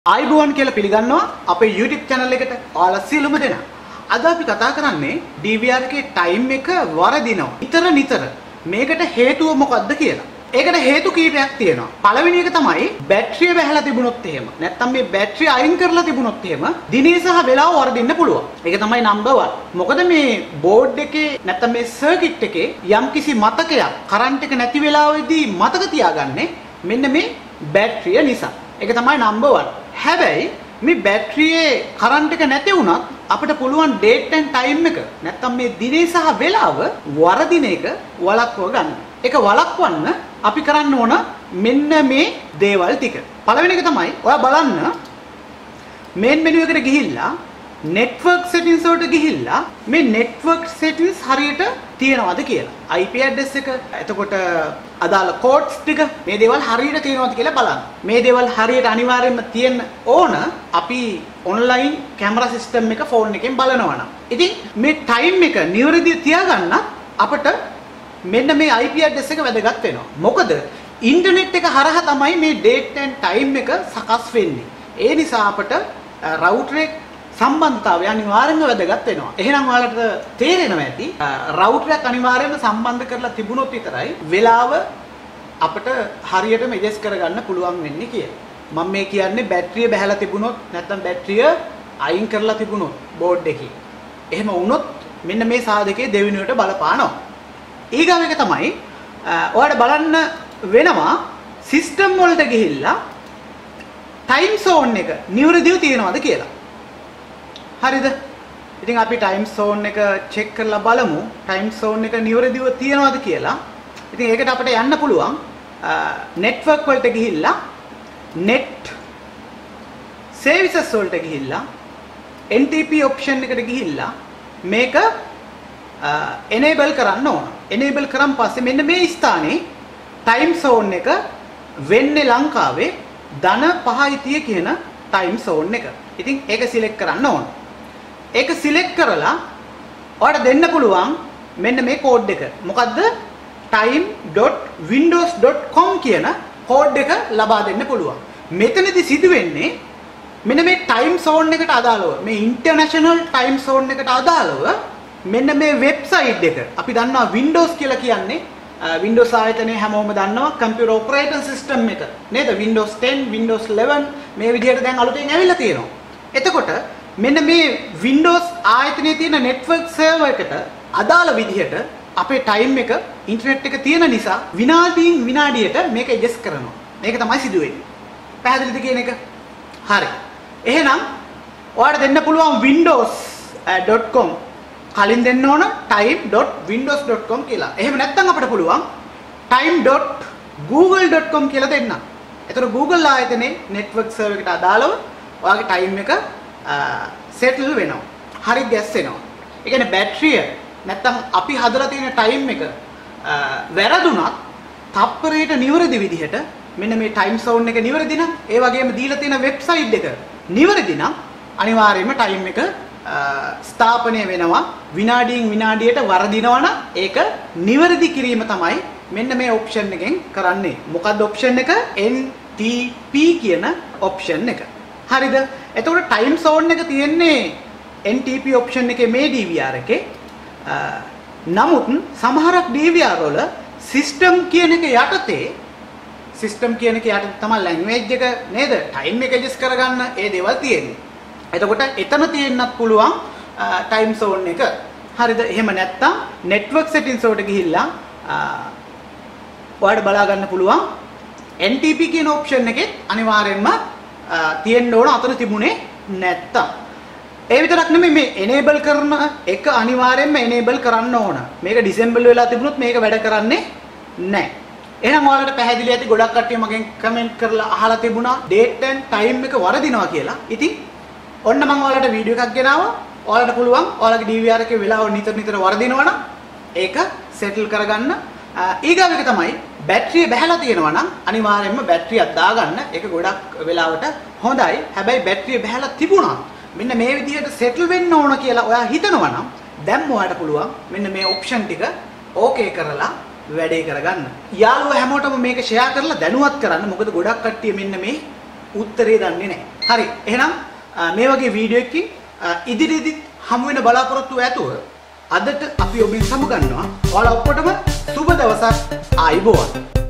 ආයිබෝන් කියලා පිළිගන්නවා අපේ YouTube channel එකට ඔයාලා සියලුම දෙනා. අද අපි කතා කරන්නේ DVR එකේ time එක වරදිනවා. නිතර මේකට හේතුව මොකක්ද කියලා. ඒකට හේතු කීපයක් තියෙනවා. පළවෙනි එක තමයි බැටරිය වැහලා තිබුණොත් එහෙම. නැත්නම් මේ බැටරිය අයින් කරලා තිබුණොත් එහෙම දිනේ සහ වෙලාව වරදින්න පුළුවන්. ඒක තමයි number 1. මොකද මේ බෝඩ් එකේ නැත්නම් මේ සර්කිට් එකේ යම්කිසි මතකයක් කරන්ට් එක නැති වෙලාවෙදී මතක තියාගන්නේ මෙන්න මේ බැටරිය නිසා. ඒක තමයි number 1. හැබැයි මේ බැටරියේ කරන්ට් එක නැති වුණත් අපිට පුළුවන් date and time එක නැත්තම් මේ දිනේ සහ වෙලාව වරදින එක වළක්ව ගන්න. ඒක වළක්වන්න අපි කරන්න ඕන මෙන්න මේ දේවල් ටික. පළවෙනි එක තමයි ඔයා බලන්න main menu එකට ගිහිල්ලා network settings වලට ගිහිල්ලා මේ network settings හරියට තියෙනවද කියලා. IP address එක, එතකොට අදාළ codes ටික මේ දේවල් හරියට තියෙනවද කියලා බලන්න. මේ දේවල් හරියට අනිවාර්යයෙන්ම තියෙන්න ඕන අපි online camera system එක phone එකෙන් බලනවා නම්. ඉතින් මේ time එක නිවැරදිව තියාගන්න අපිට මෙන්න මේ IP address එක වැදගත් වෙනවා. මොකද internet එක හරහා තමයි මේ date and time එක සකස් වෙන්නේ. ඒ නිසා අපිට router එක සම්බන්ධතාවය අනිවාර්යෙන්ම වැදගත් වෙනවා. එහෙනම් ඔයාලට තේරෙනවා ඇති රවුටර් එක අනිවාර්යෙන්ම සම්බන්ධ කරලා තිබුණොත් විතරයි වෙලාව අපිට හරියටම ඇඩ්ජස්ට් කරගන්න පුළුවන් වෙන්නේ කියලා. මම මේ කියන්නේ බැටරිය බහැලා තිබුණොත් නැත්නම් බැටරිය අයින් කරලා තිබුණොත් බෝඩ් එකේ. එහෙම වුණොත් මෙන්න මේ සාධකයේ දෙවෙනියට බලපානවා. ඊගාව එක තමයි ඔයාලට බලන්න වෙනවා සිස්ටම් වලට ගිහිල්ලා ටයිම් zone එක නිවැරදිව තියෙනවද කියලා. හරිද? ඉතින් අපි ටයිම් zone එක චෙක් කරලා බලමු ටයිම් zone එක නිවැරදිව තියනවද කියලා. ඉතින් ඒකට අපිට යන්න පුළුවන් network වලට ගිහිල්ලා net services වලට ගිහිල්ලා NTP option එකට ගිහිල්ලා මේක enable කරන්න ඕන. enable කරන් පස්සේ මෙන්න මේ ස්ථානයේ ටයිම් zone එක වෙන්නේ ලංකාවේ ධන 5:30 කියන ටයිම් zone එක. ඉතින් ඒක select කරන්න ඕන. ඒක සිලෙක්ට් කරලා ඔයාලට දෙන්න පුළුවන් මෙන්න මේ කෝඩ් එක. මොකද්ද? time.windows.com කියන කෝඩ් එක ලබා දෙන්න පුළුවන්. මෙතනදී සිදු වෙන්නේ මෙන්න මේ ටයිම් zone එකට අදාළව මේ ඉන්ටර්නැෂනල් ටයිම් zone එකට අදාළව මෙන්න මේ වෙබ්සයිට් එක. අපි දන්නවා Windows කියලා කියන්නේ Windows ආයතනයේ හැමෝම දන්නවා computer operating system එක. නේද? Windows 10, Windows 11 මේ විදිහට දැන් අලුතෙන් ඇවිල්ලා තියෙනවා. එතකොට මෙන්න මේ Windows ආයතනයේ තියෙන network server එකට අදාළ විදිහට අපේ time එක ඉන්ටර්නෙට් එක තියෙන නිසා විනාඩියෙන් විනාඩියට මේක ඇඩ්ජස්ට් කරනවා. මේක තමයි සිදු වෙන්නේ. පැහැදිලිද කියන එක? හරි. එහෙනම් ඔයාලට දෙන්න පුළුවන් windows.com කලින් දෙන්න ඕන time.windows.com කියලා. එහෙම නැත්නම් අපිට පුළුවන් time.google.com කියලා දෙන්න. ඒතර Google ආයතනයේ network server එකට අදාළව ඔයාගේ time එක settle වෙනවා. හරි ගැස් වෙනවා. ඒ කියන්නේ බැටරිය නැත්තම් අපි හදලා තියෙන ටයිම් එක වැරදුනත් තප්පරයට නිවැරදි විදිහට මෙන්න මේ ටයිම් zone එක නිවැරදි නම් ඒ වගේම දීලා තියෙන වෙබ්සයිට් එක නිවැරදි නම් අනිවාර්යයෙන්ම ටයිම් එක ස්ථාපනය වෙනවා. විනාඩියෙන් විනාඩියට වරදිනවා නම් ඒක නිවැරදි කිරීම තමයි මෙන්න මේ ඔප්ෂන් එකෙන් කරන්නේ. මොකක්ද ඔප්ෂන් එක? NTP කියන ඔප්ෂන් එක. හරිද? එතකොට ටයිම් zone එක තියෙන්නේ NTP option එකේ මේ DVR එකේ. නමුත් සමහරක් DVR වල system කියන එක යටතේ system කියන එක යටතේ තමයි language එක නේද? time එක adjust කරගන්න ඒ දේවල් තියෙන්නේ. එතකොට එතන තියෙන්නත් පුළුවන් ටයිම් zone එක. හරිද? එහෙම නැත්නම් network settings වලට ගිහිල්ලා ඔයාලට බලා ගන්න පුළුවන් NTP කියන option එකේ අනිවාර්යෙන්ම තියෙන්න ඕන අතන තිබුණේ නැත්තම්. ඒ විතරක් නෙමෙයි මේ enable කරන එක අනිවාර්යෙන්ම enable කරන්න ඕන. මේක disable වෙලා තිබුණොත් මේක වැඩ කරන්නේ නැහැ. එහෙනම් ඔයාලට පැහැදිලි ඇති ගොඩක් කට්ටිය මගෙන් කමෙන්ට් කරලා අහලා තිබුණා date and time එක වරදිනවා කියලා. ඉතින් ඔන්න මම ඔයාලට වීඩියෝ එකක් ගෙනාවා. ඔයාලට පුළුවන් ඔයාලගේ DVR එකේ වෙලාව නිතර වරදිනවා නම් ඒක settle කරගන්න. ඊගාව එක තමයි බැටරිය බහැලා තියෙනවා නම් අනිවාර්යයෙන්ම බැටරියක් දාගන්න. ඒක ගොඩක් වෙලාවට හොඳයි. හැබැයි බැටරිය බහැලා තිබුණා මෙන්න මේ විදිහට settle වෙන්න ඕන කියලා ඔයා හිතනවා නම් දැන් ඔයාලට පුළුවන් මෙන්න මේ ඔප්ෂන් ටික ඕකේ කරලා වැඩේ කරගන්න. යාළුවෝ හැමෝටම මේක ෂෙයා කරලා දැනුවත් කරන්න. මොකද ගොඩක් කට්ටිය මෙන්න මේ උත්තරේ දන්නේ නැහැ. හරි. එහෙනම් මේ වගේ වීඩියෝ එකකින් ඉදිරියේදී හමු වෙන බලාපොරොත්තු ඇතුව අදට අපි ඔබෙන් සමුගන්නවා. ඔයාලා ඔක්කොටම සුබ දවසක් ආයිබෝවන්.